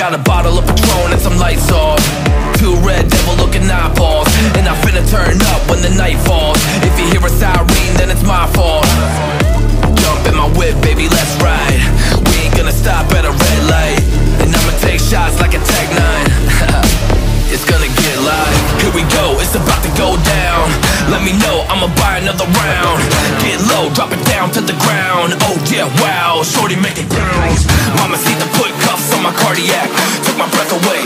got a bottle of Patron and some lights off. Two red devil looking eyeballs, and I finna turn up when the night falls. If you hear a siren, then it's my fault. Jump in my whip, baby, let's ride. We ain't gonna stop at a red light, and I'ma take shots like a Tech 9. It's gonna get live. Here we go, it's about to go down. Let me know, I'ma buy another round. Get low, drop it down to the ground. Oh yeah, wow, shorty make it bounce. Mama see the put cuffs on my cardiac. Took my breath away,